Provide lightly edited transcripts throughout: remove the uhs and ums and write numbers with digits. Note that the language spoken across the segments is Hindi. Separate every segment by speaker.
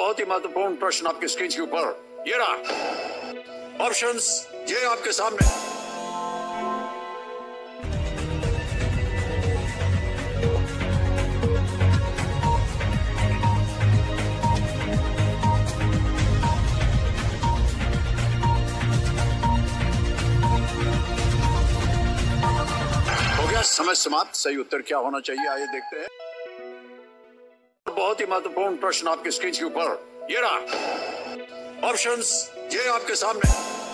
Speaker 1: बहुत ही महत्वपूर्ण प्रश्न आपकी स्क्रीन के ऊपर ये रहा। ऑप्शंस ये आपके सामने। हो गया समय समाप्त। सही उत्तर क्या होना चाहिए, आइए देखते हैं। बहुत ही महत्वपूर्ण प्रश्न आपकी स्क्रीन के ऊपर ये रहा। ऑप्शंस ये आपके सामने।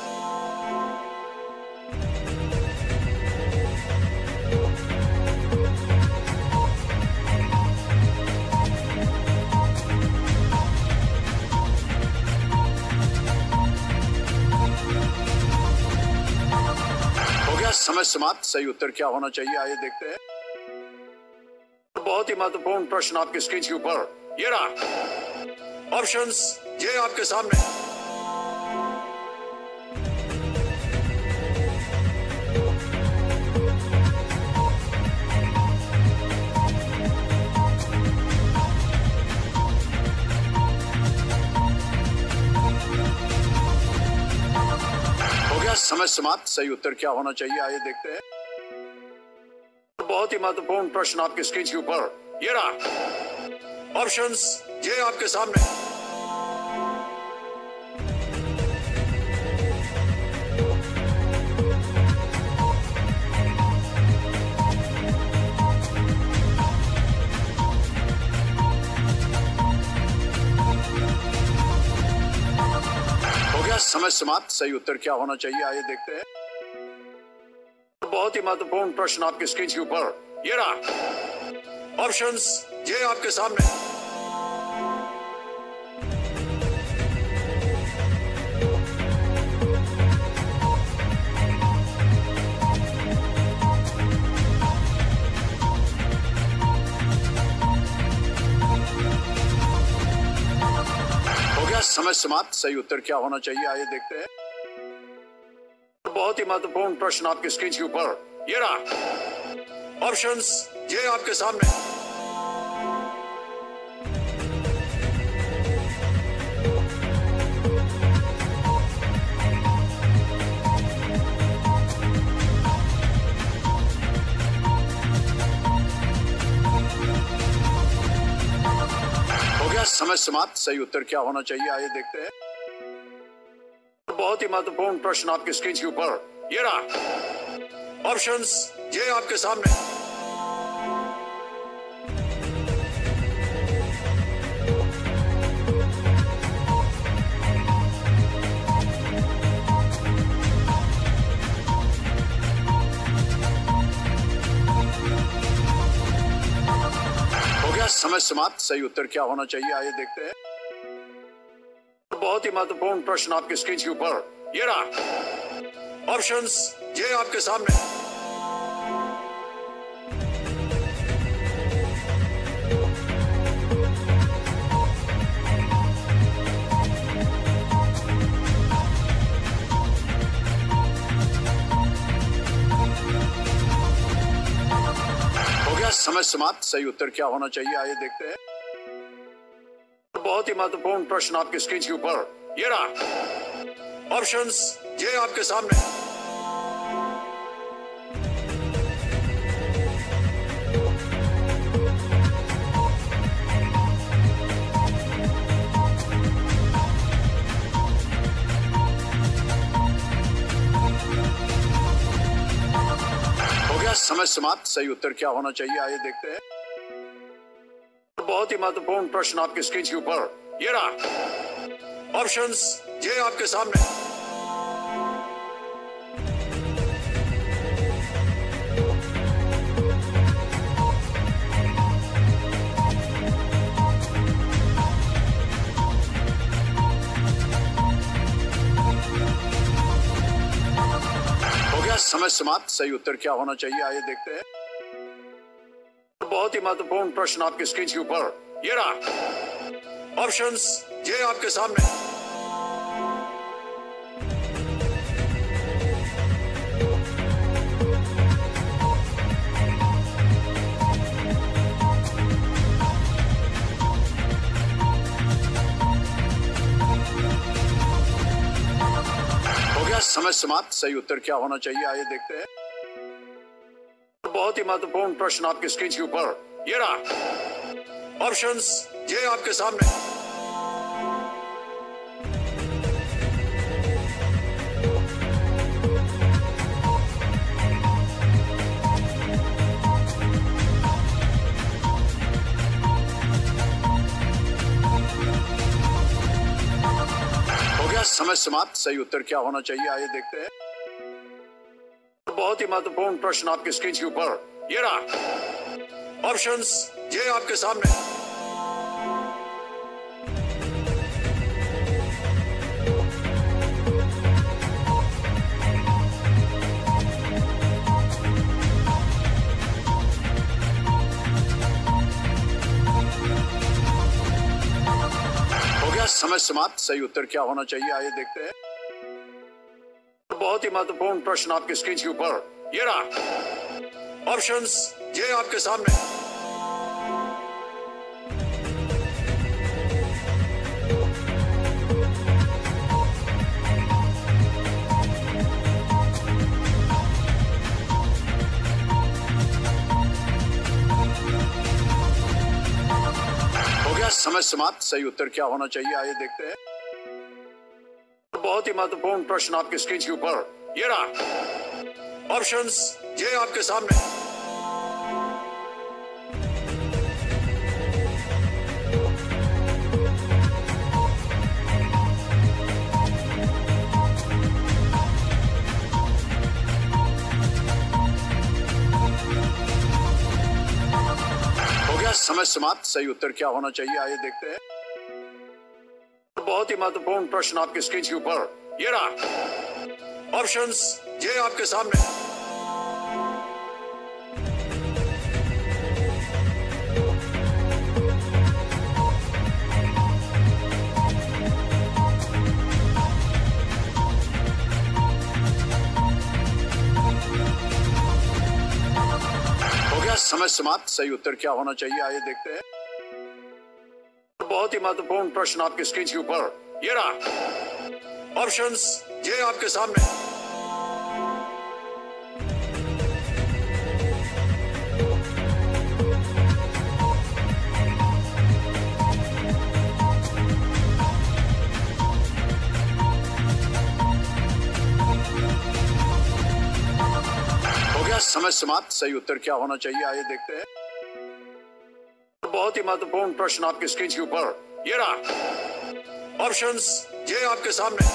Speaker 1: हो गया समय समाप्त। सही उत्तर क्या होना चाहिए, आइए देखते हैं। बहुत ही महत्वपूर्ण प्रश्न आपकी स्क्रीन के ऊपर ये रहा। ऑप्शंस ये आपके सामने। हो गया समय समाप्त। सही उत्तर क्या होना चाहिए, आइए देखते हैं। बहुत ही महत्वपूर्ण प्रश्न आपकी स्क्रीन के ऊपर ये रहा। ऑप्शंस ये आपके सामने। हो गया समय समाप्त। सही उत्तर क्या होना चाहिए, आइए देखते हैं। बहुत ही महत्वपूर्ण प्रश्न आपकी स्क्रीन के ऊपर ये रहा। ऑप्शंस ये आपके सामने। हो गया समय समाप्त। सही उत्तर क्या होना चाहिए, आइए देखते हैं। बहुत ही महत्वपूर्ण प्रश्न आपकी स्क्रीन के ऊपर ये रहा। ऑप्शंस ये आपके सामने। हो गया समय समाप्त। सही उत्तर क्या होना चाहिए, आइए देखते हैं। बहुत ही महत्वपूर्ण प्रश्न आपकी स्क्रीन के ऊपर ये रहा। ऑप्शंस ये आपके सामने। हो गया समय समाप्त। सही उत्तर क्या होना चाहिए, आइए देखते हैं। बहुत ही महत्वपूर्ण प्रश्न आपकी स्क्रीन के ऊपर ये रहा। ऑप्शंस ये आपके सामने। हो गया समय समाप्त। सही उत्तर क्या होना चाहिए, आइए देखते हैं। बहुत ही महत्वपूर्ण प्रश्न आपकी स्क्रीन के ऊपर ये रहा। ऑप्शंस ये आपके सामने। हो गया समय समाप्त। सही उत्तर क्या होना चाहिए, आइए देखते हैं। बहुत ही महत्वपूर्ण प्रश्न आपकी स्क्रीन के ऊपर ये रहा। ऑप्शंस ये आपके सामने। हो गया समय समाप्त। सही उत्तर क्या होना चाहिए, आइए देखते हैं। बहुत ही महत्वपूर्ण प्रश्न आपकी स्क्रीन के ऊपर ये रहा। ऑप्शंस ये आपके सामने। समय समाप्त। सही उत्तर क्या होना चाहिए, आइए देखते हैं। बहुत ही महत्वपूर्ण प्रश्न आपकी स्क्रीन के ऊपर, ये रहा ऑप्शंस, ये आपके सामने। हो गया समय समाप्त। सही उत्तर क्या होना चाहिए, आइए देखते हैं। बहुत ही महत्वपूर्ण प्रश्न आपकी स्क्रीन के ऊपर, ये रहा ऑप्शंस, ये आपके सामने। हो गया समय समाप्त। सही उत्तर क्या होना चाहिए, आइए देखते हैं। बहुत ही महत्वपूर्ण प्रश्न आपकी स्क्रीन के ऊपर, ये रहा ऑप्शंस, ये आपके सामने। हो गया समय समाप्त। सही उत्तर क्या होना चाहिए, आइए देखते हैं। बहुत ही महत्वपूर्ण प्रश्न आपकी स्क्रीन के ऊपर, ये रहा ऑप्शंस, ये आपके सामने। हो गया समय समाप्त। सही उत्तर क्या होना चाहिए, आइए देखते हैं। बहुत ही महत्वपूर्ण प्रश्न आपकी स्क्रीन के ऊपर, ये रहा ऑप्शंस, ये आपके सामने। हो गया समय समाप्त। सही उत्तर क्या होना चाहिए, आइए देखते हैं। बहुत ही महत्वपूर्ण प्रश्न आपकी स्क्रीन के ऊपर, ये रहा ऑप्शंस, ये आपके सामने। हो गया समय समाप्त। सही उत्तर क्या होना चाहिए, आइए देखते हैं। बहुत ही महत्वपूर्ण प्रश्न आपकी स्क्रीन के ऊपर, ये रहा ऑप्शंस, ये आपके सामने।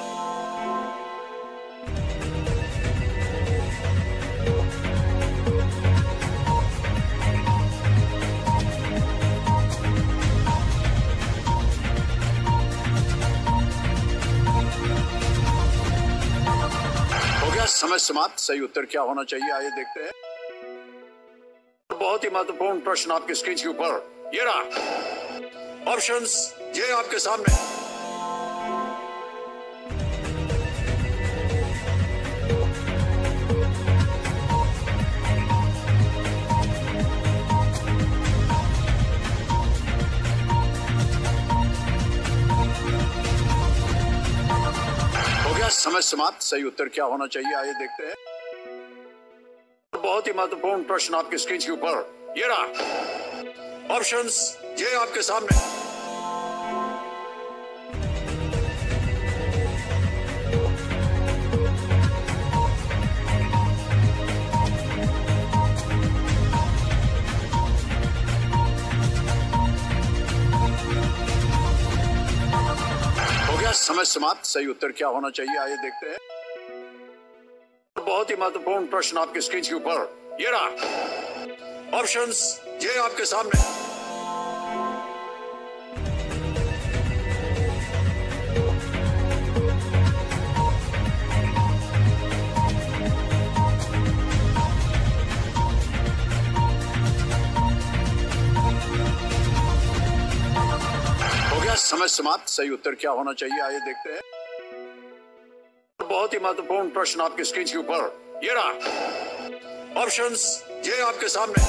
Speaker 1: हो गया समय समाप्त। सही उत्तर क्या होना चाहिए, आइए देखते हैं। बहुत ही महत्वपूर्ण प्रश्न आपकी स्क्रीन के ऊपर, ये रहा ऑप्शंस, ये आपके सामने। हो गया समय समाप्त। सही उत्तर क्या होना चाहिए, आइए देखते हैं। बहुत ही महत्वपूर्ण प्रश्न आपकी स्क्रीन के ऊपर, ये रहा ऑप्शंस, ये आपके सामने। हो गया समय समाप्त। सही उत्तर क्या होना चाहिए, आइए देखते हैं। बहुत ही महत्वपूर्ण प्रश्न आपकी स्क्रीन के ऊपर, ये रहा ऑप्शंस, ये आपके सामने। हो गया समय समाप्त। सही उत्तर क्या होना चाहिए, आइए देखते हैं। बहुत ही महत्वपूर्ण प्रश्न आपकी स्क्रीन के ऊपर, ये रहा ऑप्शंस, ये आपके सामने।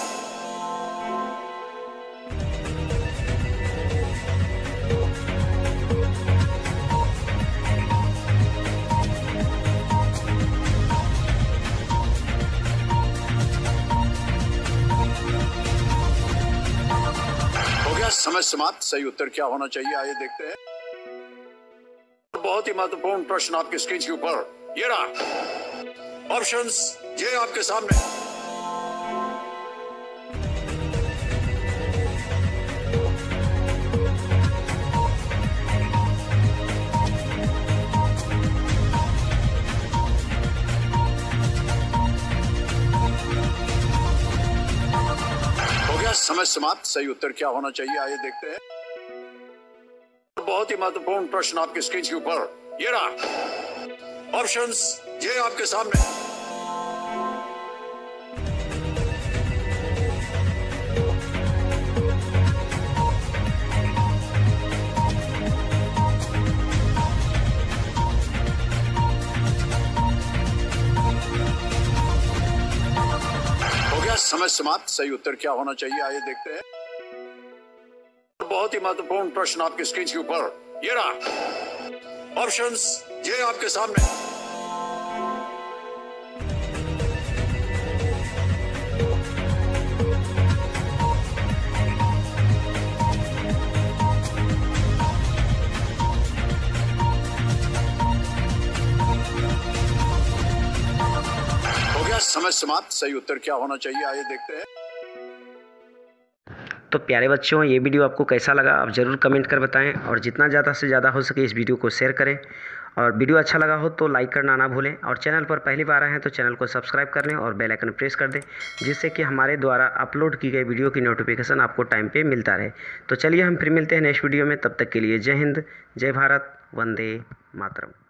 Speaker 1: गया समय समाप्त। सही उत्तर क्या होना चाहिए, आइए देखते हैं। बहुत ही महत्वपूर्ण प्रश्न आपकी स्क्रीन के ऊपर, ये रहा ऑप्शंस, ये आपके सामने। समय समाप्त। सही उत्तर क्या होना चाहिए, आइए देखते हैं। बहुत ही महत्वपूर्ण प्रश्न आपकी स्क्रीन के ऊपर, ये रहा ऑप्शंस, ये आपके सामने। समय समाप्त। सही उत्तर क्या होना चाहिए, आइए देखते हैं। बहुत ही महत्वपूर्ण प्रश्न आपकी स्क्रीन के ऊपर, ये रहा ऑप्शंस, ये आपके सामने। समय समाप्त। सही उत्तर क्या होना चाहिए, आइए देखते हैं।
Speaker 2: तो प्यारे बच्चों, ये वीडियो आपको कैसा लगा आप ज़रूर कमेंट कर बताएं, और जितना ज़्यादा से ज़्यादा हो सके इस वीडियो को शेयर करें, और वीडियो अच्छा लगा हो तो लाइक करना ना भूलें, और चैनल पर पहली बार आए हैं तो चैनल को सब्सक्राइब कर लें और बेल आइकन प्रेस कर दें, जिससे कि हमारे द्वारा अपलोड की गई वीडियो की नोटिफिकेशन आपको टाइम पे मिलता रहे। तो चलिए हम फिर मिलते हैं नेक्स्ट वीडियो में, तब तक के लिए जय हिंद, जय भारत, वंदे मातरम।